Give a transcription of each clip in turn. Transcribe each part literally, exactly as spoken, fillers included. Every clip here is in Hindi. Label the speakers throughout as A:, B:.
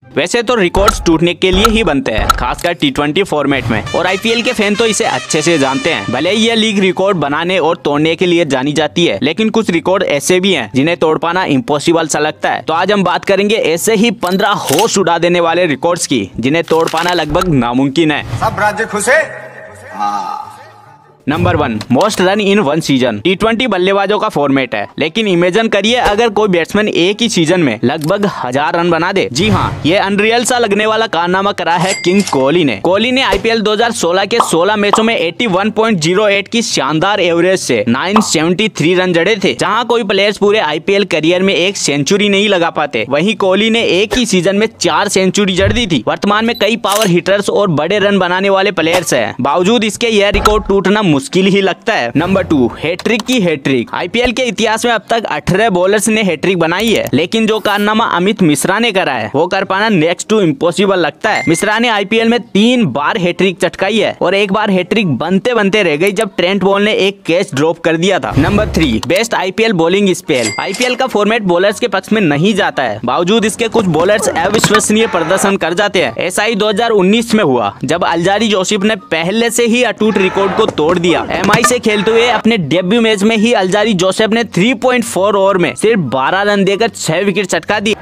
A: वैसे तो रिकॉर्ड्स टूटने के लिए ही बनते हैं, खासकर टी ट्वेंटी फॉर्मेट में, और आईपीएल के फैन तो इसे अच्छे से जानते हैं। भले ही यह लीग रिकॉर्ड बनाने और तोड़ने के लिए जानी जाती है, लेकिन कुछ रिकॉर्ड ऐसे भी हैं जिन्हें तोड़ पाना इम्पॉसिबल सा लगता है। तो आज हम बात करेंगे ऐसे ही पंद्रह होश उड़ा देने वाले रिकॉर्ड्स की, जिन्हें तोड़ पाना लगभग नामुमकिन है।
B: सब राज्य खुश है।
A: Number one, most run in one season. T twenty बल्लेबाजों का फॉर्मेट है, लेकिन इमेजिन करिए अगर कोई बैट्समैन एक ही सीजन में लगभग हजार रन बना दे। जी हाँ, ये अनरियल सा लगने वाला कारनामा करा है किंग कोहली ने। कोहली ने आईपीएल दो हज़ार सोलह के सोलह मैचों में इक्यासी पॉइंट ज़ीरो आठ की शानदार एवरेज से नौ सौ तिहत्तर रन जड़े थे, जहाँ कोई प्लेयर्स पूरे आईपीएल करियर में एक सेंचुरी नहीं लगा पाते। वहीं कोहली ने एक ही सीजन में चार सेंचुरी जड़ दी थी। वर्तमान में कई पावर हिटर्स और बड़े रन बनाने वाले प्लेयर्स हैं, बावजूद इसके यह रिकॉर्ड टूटना मुश्किल ही लगता है। नंबर टू, हैट्रिक की हैट्रिक। आईपीएल के इतिहास में अब तक अठारह बॉलर्स ने हैट्रिक बनाई है, लेकिन जो कारनामा अमित मिश्रा ने करा है वो कर पाना नेक्स्ट टू इम्पॉसिबल लगता है। मिश्रा ने आईपीएल में तीन बार हैट्रिक चटकाई है, और एक बार हैट्रिक बनते बनते रह गई जब ट्रेंट बॉल ने एक कैच ड्रॉप कर दिया था। Number three, best IPL bowling spell. IPL का फॉर्मेट बॉलर्स के पक्ष में नहीं जाता है, बावजूद इसके कुछ बॉलर्स अविश्वसनीय प्रदर्शन कर जाते हैं। ऐसा ही दो हज़ार उन्नीस में हुआ, जब अल्जारी जोसेफ ने पहले से ही अटूट रिकॉर्ड को तोड़ दिया। एमआई से खेलते हुए अपने डेब्यू मैच में ही अल्जारी जोसेफ ने तीन पॉइंट चार ओवर में सिर्फ बारह रन देकर छह विकेट चटका दी।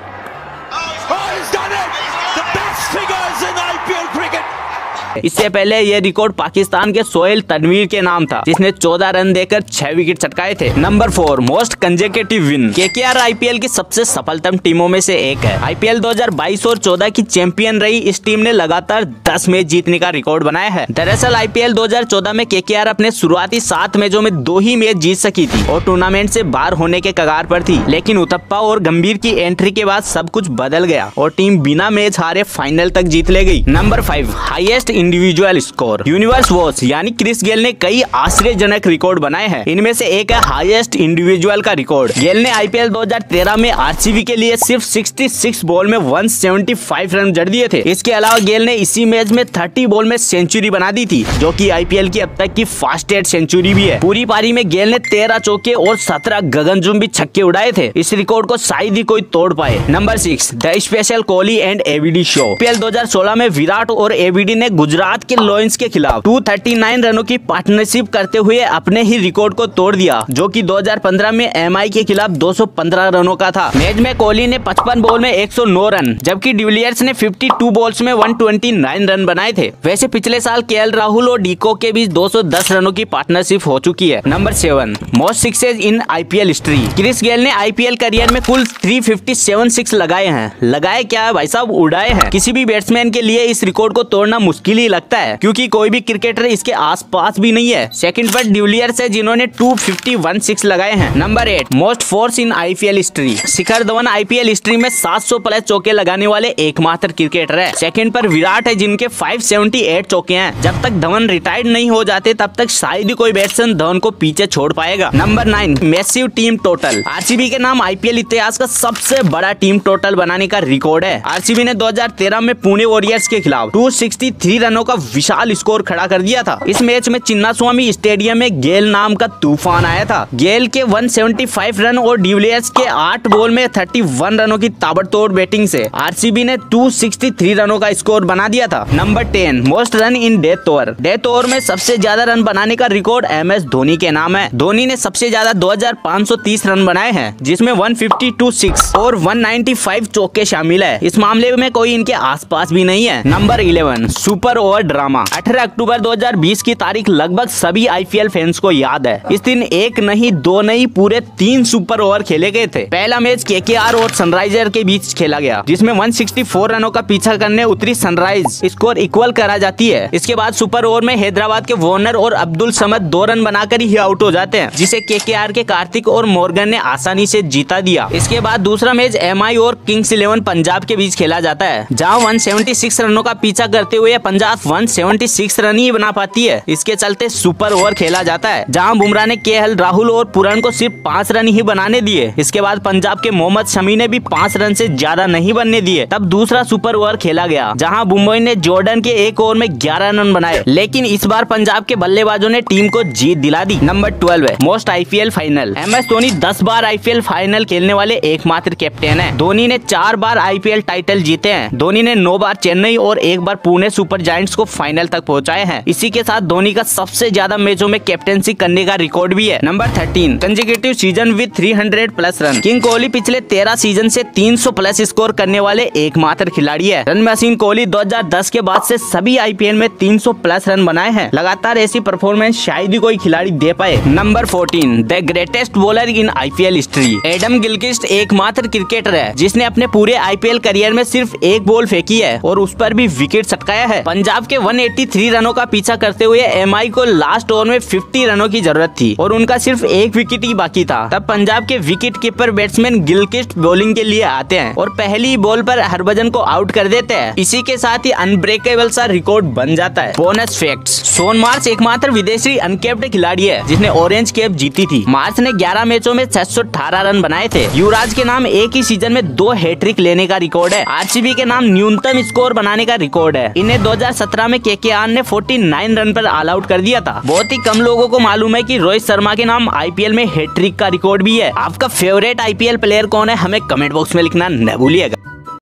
A: इससे पहले यह रिकॉर्ड पाकिस्तान के सोहेल तनवीर के नाम था, जिसने चौदह रन देकर छह विकेट चटकाए थे। Number four, most consecutive win. KKR IPL की सबसे सफलतम टीमों में से एक है। आईपीएल दो हज़ार बाईस और चौदह की चैंपियन रही इस टीम ने लगातार दस मैच जीतने का रिकॉर्ड बनाया है। दरअसल आईपीएल दो हज़ार चौदह में केकेआर अपने शुरुआती सात मैचों में दो ही मैच जीत सकी थी और टूर्नामेंट से बाहर होने के कगार पर थी, लेकिन उथप्पा और गंभीर की एंट्री के बाद सब कुछ बदल गया और टीम बिना मैच हारे फाइनल तक जीत ले गई। Number five, highest individual score. Universe watch यानी क्रिस गेल ने कई आश्चर्यजनक रिकॉर्ड बनाए हैं। इनमें से एक है हाईएस्ट इंडिविजुअल का रिकॉर्ड। गेल ने आईपीएल दो हज़ार तेरह में आरसीबी के लिए सिर्फ छियासठ बॉल में एक सौ पचहत्तर रन जड़ दिए थे। इसके अलावा गेल ने इसी मैच में तीस बॉल में सेंचुरी बना दी थी, जो कि आईपीएल की अब तक की फास्टेस्ट सेंचुरी भी है। पूरी पारी में गेल ने तेरह चौके और सत्रह गगनचुंबी छक्के उड़ाए थे। इस रिकॉर्ड को शायद ही कोई तोड़ पाए। Number six, the special Kohli and ABD show. IPL दो हज़ार सोलह में विराट और एबीडी ने गुजरात के लॉयंस के खिलाफ दो सौ उनतालीस रनों की पार्टनरशिप करते हुए अपने ही रिकॉर्ड को तोड़ दिया, जो कि दो हज़ार पंद्रह में एमआई के खिलाफ दो सौ पंद्रह रनों का था। मैच में कोहली ने पचपन बॉल में एक सौ नौ रन, जबकि डिविलियर्स ने बावन बॉल्स में एक सौ उनतीस रन बनाए थे। वैसे पिछले साल केएल राहुल और डीको के बीच दो सौ दस रनों की पार्टनरशिप हो चुकी है। Number seven, most sixes in IPL history. Chris Gayle ने आईपीएल करियर में कुल तीन सौ सत्तावन सिक्स लगाए हैं। लगाए क्या है भाई साहब, उड़ाए हैं। किसी भी बैट्समैन के लिए इस रिकॉर्ड को तोड़ना मुश्किल ही लगता है, क्योंकि कोई भी क्रिकेटर इसके आसपास भी नहीं है। सेकंड पर डिविलियर्स है, जिन्होंने दो सौ इक्यावन सिक्स लगाए हैं। Number eight, most fours in IPL history. Shikhar Dhawan IPL history में सात सौ प्लस चौके लगाने वाले एकमात्र क्रिकेटर है। सेकंड पर विराट है, जिनके पाँच सौ अठहत्तर चौके हैं। जब तक धवन रिटायर्ड नहीं हो जाते तब तक शायद ही कोई बैट्समैन धवन को पीछे छोड़ पाएगा। Number nine, massive team total. RCB के नाम आईपीएल इतिहास का सबसे बड़ा टीम टोटल बनाने का रिकॉर्ड है। आरसीबी ने दो हज़ार तेरह में पुणे वॉरियर्स के खिलाफ दो सौ तिरसठ रनों का विशाल स्कोर खड़ा कर दिया था। इस मैच में चिन्नास्वामी स्टेडियम में गेल नाम का तूफान आया था। गेल के एक सौ पचहत्तर रन और डिविलियर्स के आठ बॉल में इकतीस रनों की ताबड़तोड़ बैटिंग से आरसीबी ने दो सौ तिरसठ रनों का स्कोर बना दिया था। Number ten, most run in death over. Death over में सबसे ज्यादा रन बनाने का रिकॉर्ड एम एस धोनी के नाम है। धोनी ने सबसे ज्यादा दो हज़ार पाँच सौ तीस रन बनाए हैं, जिसमें एक सौ बावन सिक्स और एक सौ पचानवे चौके शामिल है। इस मामले में कोई इनके आसपास भी नहीं है। Number eleven, super over drama. अठारह अक्टूबर दो हज़ार बीस की तारीख लगभग सभी आईपीएल फैंस को याद है। इस दिन एक नहीं दो नहीं पूरे तीन सुपर ओवर खेले गए थे। पहला मैच केकेआर और सनराइजर के बीच खेला गया, जिसमें एक सौ चौंसठ रनों का पीछा करने उतरी सनराइज स्कोर इक्वल करा जाती है। इसके बाद सुपर ओवर में हैदराबाद के वार्नर और अब्दुल समद दो रन बनाकर ही आउट हो जाते हैं, जिसे केकेआर के कार्तिक और मॉर्गन ने आसानी से जीता दिया। इसके बाद दूसरा मैच एमआई और किंग्स इलेवन पंजाब के बीच खेला जाता है, जहां एक सौ छिहत्तर रनों का पीछा करते हुए पंजाब पंजाब एक सौ छिहत्तर रन ही बना पाती है। इसके चलते सुपर ओवर खेला जाता है, जहां बुमराह ने केएल राहुल और पुरन को सिर्फ पाँच रन ही बनाने दिए। इसके बाद पंजाब के मोहम्मद शमी ने भी पाँच रन से ज्यादा नहीं बनने दिए। तब दूसरा सुपर ओवर खेला गया, जहां बुमराह ने जॉर्डन के एक ओवर में ग्यारह रन बनाए, लेकिन इस बार पंजाब के बल्लेबाजों ने टीम को जीत दिला दी। नंबर ट्वेल्व है most IPL final. M S Dhoni दस बार आईपीएल फाइनल खेलने वाले एकमात्र कैप्टन है। धोनी ने चार बार आईपीएल टाइटल जीते हैं। धोनी ने नौ बार चेन्नई और एक बार पुणे सुपर जायंट्स को फाइनल तक पहुंचाए हैं। इसी के साथ धोनी का सबसे ज्यादा मैचों में कैप्टेंसी करने का रिकॉर्ड भी है। Number thirteen consecutive season with तीन सौ प्लस रन। किंग कोहली पिछले तेरह सीजन से तीन सौ प्लस स्कोर करने वाले एकमात्र खिलाड़ी है। रन मशीन कोहली दो हज़ार दस के बाद से सभी आईपीएल में तीन सौ प्लस रन बनाए हैं। लगातार ऐसी परफॉर्मेंस शायद ही कोई खिलाड़ी दे पाए। Number fourteen the greatest bowler in IPL history. Adam Gilchrist एकमात्र क्रिकेटर है जिसने अपने पूरे आईपीएल करियर में सिर्फ एक बॉल फेंकी है और उस पर भी विकेट सटकाया है। पंजाब के एक सौ तिरासी रनों का पीछा करते हुए एमआई को लास्ट ओवर में पचास रनों की जरूरत थी और उनका सिर्फ एक विकेट ही बाकी था। तब पंजाब के wicket keeper batsman Gilchrist bowling के लिए आते हैं और पहली बॉल पर हरभजन को आउट कर देते हैं। इसी के साथ ही अनब्रेकेबल सा रिकॉर्ड बन जाता है। बोनस फैक्ट्स, शॉन मार्श एकमात्र विदेशी अनकैप्ड खिलाड़ी है जिसने ऑरेंज कैप जीती थी। मार्श ने ग्यारह मैचों में छह सौ अठारह रन बनाए थे। युवराज के नाम एक ही सीजन में दो हैट्रिक लेने का रिकॉर्ड है। आरसीबी के नाम न्यूनतम स्कोर बनाने का रिकॉर्ड है। इन्हें दो हज़ार सत्रह में केकेआर ने उनचास रन पर ऑल आउट कर दिया था। बहुत ही कम लोगों को मालूम है कि रोहित शर्मा के नाम आईपीएल में हैट्रिक का रिकॉर्ड भी है। आपका फेवरेट आईपीएल प्लेयर कौन है, हमें कमेंट बॉक्स में लिखना न भूलिएगा।